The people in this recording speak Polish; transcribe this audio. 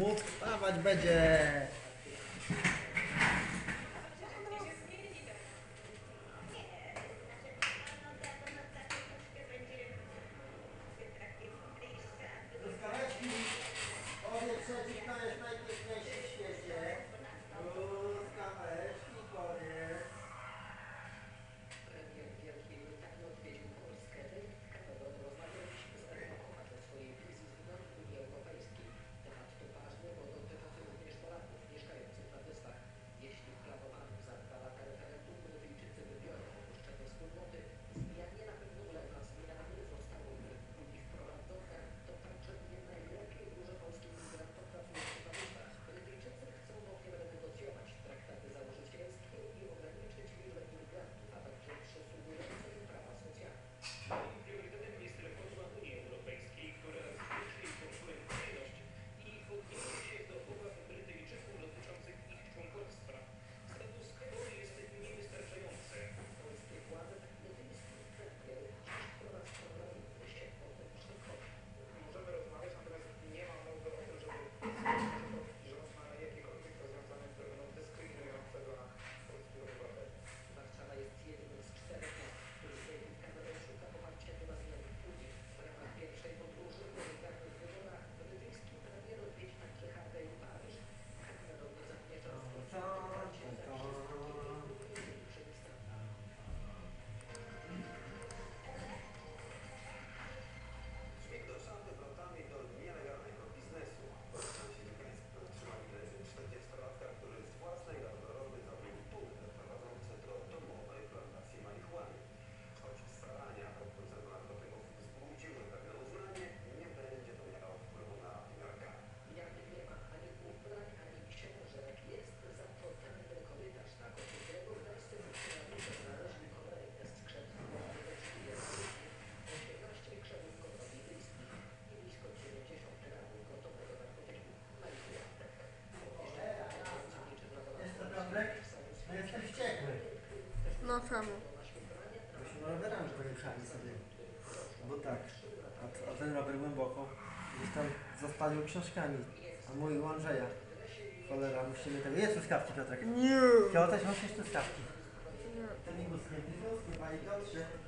mózg wstawać będzie. Truskaweczki, powiedz, trzeci kto jest najpiękniejszy w świecie. Truskaweczki, powiedz. Premier Wielkiej Brytanii odwiedził Polskę. Rozmawialiśmy z adwokatem o swojej wizji zmian w Unii Europejskiej. Temat to ważny, bo dotyczy również Polaków mieszkających na Wyspach. Jeśli w planowanym za 2 lata referendum Brytyjczycy wybiorą opuszczenie wspólnoty, zmianie na pewno ulega zmiany zostały w Unii wprowadzone. To także nie najlepiej duże polskie migrantom pracujących na Wyspach. Brytyjczycy chcą bowiem renegocjować traktaty założycielskie i ograniczyć liczbę imigrantów, a także przysługujące im prawa socjalne. Moim priorytetem jest reforma Unii Europejskiej, która zwiększy jej konkurencyjność i odniesie się do obaw Brytyjczyków dotyczących ich członkostwa. Status quo jest niewystarczający. Polskie władze brytyjskie premier dziś po raz kolejny się o tym przekonał. Możemy rozmawiać, natomiast nie ma mowy o tym, żeby rząd ma jakiekolwiek rozwiązania, które będą dyskryminujące dla polskich obywateli. Warszawa jest jednym z 4 miast, w których David Cameron szuka poparcia dla zmian w Unii. W ramach pierwszej podróży po wygranych wyborach brytyjski premier odwiedzi także Hargę i Paryż. Cameron zamierza rozpocząć poparcie za wszystkimi największymi stanami. Zbieg do szafy wrotami do nielegalnego biznesu. Policjanci mieszkańscy zatrzymali 40-latka, który z własnej garderoby zabił punkty prowadzące do domowej plantacji marihuany. Choć starania o procesu narkotyków wzbudziły pewne uznanie, nie będzie to miało wpływu na wymiar kary. Jak nie ma ani ubrań, ani książek, jest za to tajny korytarz, na końcu którego gdańscy funkcjonariusze znaleźli kolejne skrzętne ładuneczki 18 krzewów konopijskich i blisko 90 gramów gotowego narkotyku marihuany. Jest to Piotrek? No jestem wściekły. No samo. Myśmy rowerami pojechali sobie. Bo tak, a ten rower głęboko gdzieś tam zaspalił książkami. A mój u Andrzeja. Cholera, musimy tego... Jest truskawki, Piotrek. Nie. Chciał też musisz truskawki. Ten mi go sklepie, panie Piotrze.